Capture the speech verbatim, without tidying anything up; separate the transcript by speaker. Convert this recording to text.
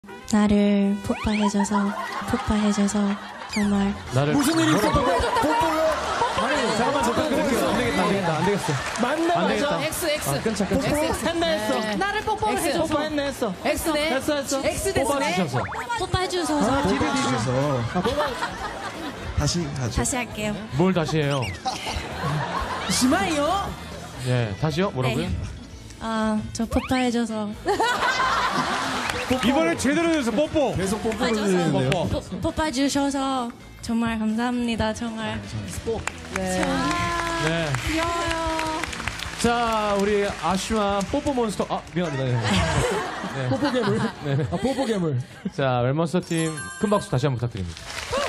Speaker 1: 나를 폭파해줘서 폭파해줘서 정말
Speaker 2: 나를
Speaker 3: 무슨 일이 있어? 뽀뽀를
Speaker 2: 아니 잠깐만 잠깐 끊을게요. 안 되겠다 안 되겠다 안 되겠어.
Speaker 3: 맞네
Speaker 2: 안
Speaker 3: 맞아.
Speaker 2: 되겠다.
Speaker 4: X X.
Speaker 2: 아, 끊자 끊자.
Speaker 3: 했네 했어.
Speaker 4: 나를 뽀뽀를
Speaker 3: X
Speaker 4: 해줘서.
Speaker 3: 뽀뽀했네 했어.
Speaker 4: X네.
Speaker 3: 했어 했어.
Speaker 4: X 됐네.
Speaker 2: 뽑아주셔서.
Speaker 1: 폭파해줘서
Speaker 3: 아 디디 디디.
Speaker 5: 다시 하죠.
Speaker 1: 다시 할게요.
Speaker 2: 뭘 다시 해요?
Speaker 4: 심해요.
Speaker 2: 예 다시요? 뭐라고요?
Speaker 1: 네. 아, 저 폭파해줘서
Speaker 2: 이번에 제대로 해서 뽀뽀.
Speaker 5: 계속 뽀뽀를
Speaker 1: 해줘서
Speaker 5: 해주는데요.
Speaker 2: 뽀뽀.
Speaker 1: 폭- 폭파해주셔서 정말 감사합니다. 정말
Speaker 4: 네.
Speaker 2: 네.
Speaker 4: 귀여워요.
Speaker 2: 자 우리 아쉬운 뽀뽀 몬스터. 아 미안합니다. 네.
Speaker 3: 뽀뽀 괴물.
Speaker 2: 네.
Speaker 3: 아 뽀뽀 괴물.
Speaker 2: 자 웰몬스터 팀 큰 박수 다시 한번 부탁드립니다.